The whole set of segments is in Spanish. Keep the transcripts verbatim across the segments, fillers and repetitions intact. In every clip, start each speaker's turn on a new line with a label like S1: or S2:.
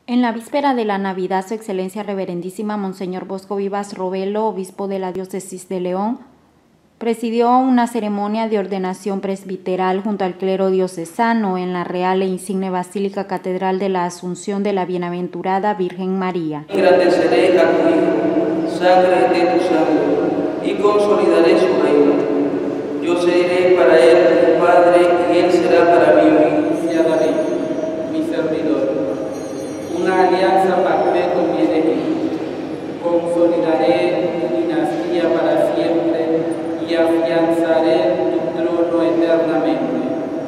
S1: En la víspera de la Navidad, Su Excelencia Reverendísima Monseñor Bosco Vivas Robelo, obispo de la Diócesis de León, presidió una ceremonia de ordenación presbiteral junto al clero diocesano en la Real e Insigne Basílica Catedral de la Asunción de la Bienaventurada Virgen María.
S2: Engrandeceré a tu Hijo, sangre de tu sangre, y consolidaré su reino. Yo seré para él un padre, y él será para mí un hijo.
S3: Y a David, mi servidor, una alianza perpetua me elegí. Consolidaré tu dinastía para siempre y afianzaré tu trono eternamente.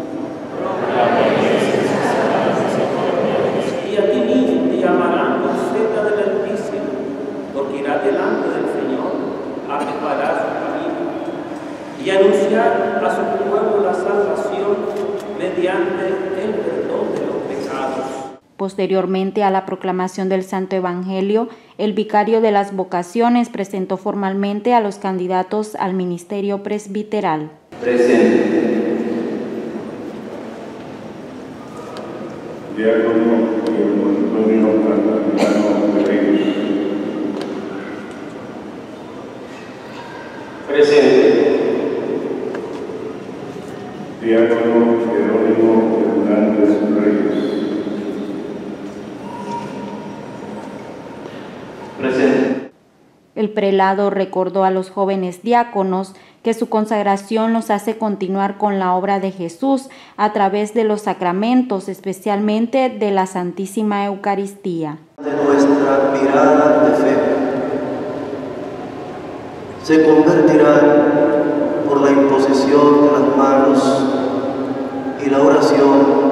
S3: Y a ti mismo te llamarán profeta del Altísimo, porque irá delante del Señor a preparar su camino y anunciar a su pueblo la salvación mediante el perdón de los pecados.
S1: Posteriormente a la proclamación del Santo Evangelio, el vicario de las vocaciones presentó formalmente a los candidatos al ministerio presbiteral.
S4: Presente. Diácono Antonio Antonio Ferreira. Presente. Diácono Jerónimo Hernández Reyes. Presente.
S1: El prelado recordó a los jóvenes diáconos que su consagración los hace continuar con la obra de Jesús a través de los sacramentos, especialmente de la Santísima Eucaristía.
S5: De nuestra mirada de fe se convertirán por la imposición de las manos y la oración,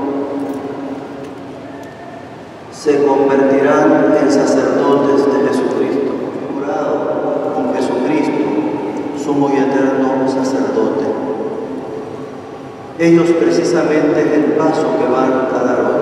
S5: se convertirán en sacerdotes de Jesucristo, jurado con Jesucristo, sumo y eterno sacerdote. Ellos precisamente el paso que van a dar hoy.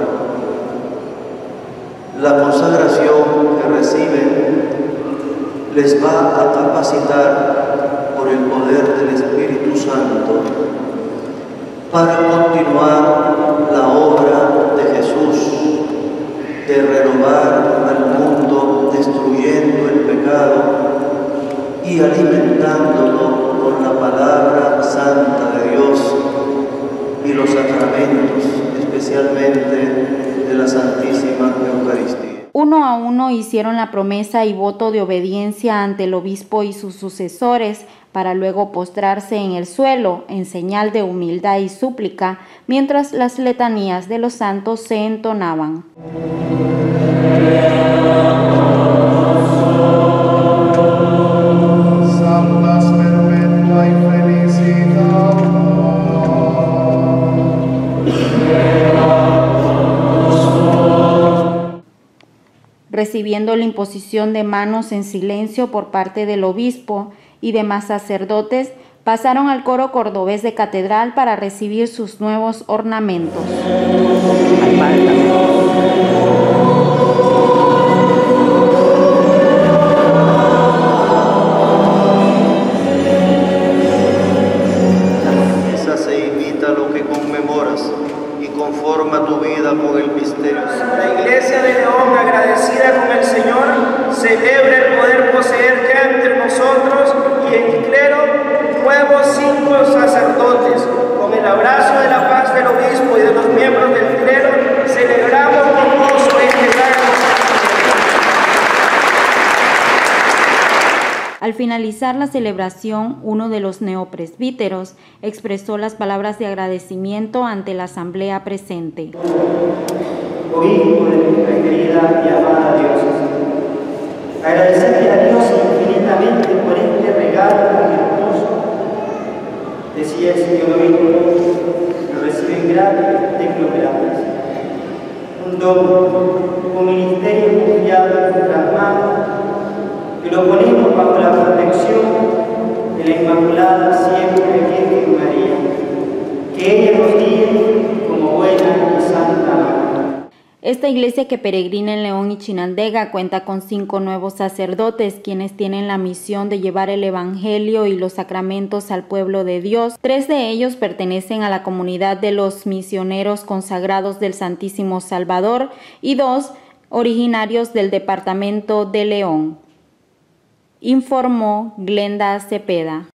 S5: La consagración que reciben les va a capacitar por el poder del Espíritu Santo para continuar la obra de Jesús, de renovar al mundo destruyendo el pecado y alimentándolo con la palabra santa de Dios y los sacramentos, especialmente de la Santísima Eucaristía.
S1: Uno a uno hicieron la promesa y voto de obediencia ante el obispo y sus sucesores, para luego postrarse en el suelo en señal de humildad y súplica, mientras las letanías de los santos se entonaban. Recibiendo la imposición de manos en silencio por parte del obispo y demás sacerdotes, pasaron al coro cordobés de catedral para recibir sus nuevos ornamentos.
S5: Esa se imita lo que conmemoras y conforma tu vida con el misterio.
S6: La Iglesia de León, agradecida con el Señor, celebra el poder poseer ya entre nosotros y en clero nuevos cinco sacerdotes. Con el abrazo de la paz del obispo y de los miembros del clero, celebramos con gozo este gran
S1: Al finalizar la celebración, uno de los neopresbíteros expresó las palabras de agradecimiento ante la asamblea presente.
S7: Obispo de nuestra querida y amada diócesis, agradecerle a Dios infinitamente por este regalo tan hermoso. Decía el señor obispo, lo reciben gratis de gratis. Un don, un ministerio confiado en nuestras manos, que lo ponemos bajo la protección de la Inmaculada siempre Virgen María, que ella nos guíe como buena y santa madre.
S1: Esta iglesia que peregrina en León y Chinandega cuenta con cinco nuevos sacerdotes, quienes tienen la misión de llevar el evangelio y los sacramentos al pueblo de Dios. Tres de ellos pertenecen a la comunidad de los misioneros consagrados del Santísimo Salvador y dos originarios del departamento de León. Informó Glenda Cepeda.